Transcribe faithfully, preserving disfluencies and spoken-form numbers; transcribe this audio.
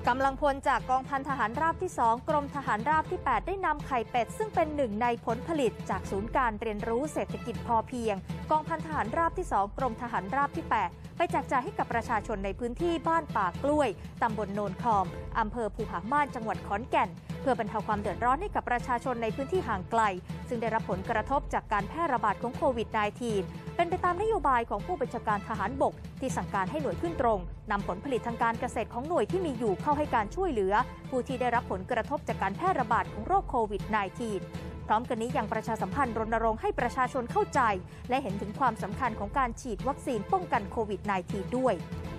กำลังพลจากกองพันทหารราบที่สองกรมทหารราบที่แปดได้นำไข่เป็ดซึ่งเป็นหนึ่งในผลผลิตจากศูนย์การเรียนรู้เศรษฐกิจพอเพียงกองพันทหารราบที่สองกรมทหารราบที่แปดไปแจกจ่ายให้กับประชาชนในพื้นที่บ้านป่ากล้วยตำบลโนนคอมอำเภอภูผาม่านจังหวัดขอนแก่นเพื่อบรรเทาความเดือดร้อนให้กับประชาชนในพื้นที่ห่างไกลซึ่งได้รับผลกระทบจากการแพร่ระบาดของโควิด สิบเก้า เป็นไปตามนโยบายของผู้บัญชาการทหารบกที่สั่งการให้หน่วยขึ้นตรงนำผลผลิตทางการเกษตรของหน่วยที่มีอยู่เข้าให้การช่วยเหลือผู้ที่ได้รับผลกระทบจากการแพร่ระบาดของโรคโควิด สิบเก้า พร้อมกันนี้ยังประชาสัมพันธ์รณรงค์ให้ประชาชนเข้าใจและเห็นถึงความสำคัญของการฉีดวัคซีนป้องกันโควิด สิบเก้า ด้วย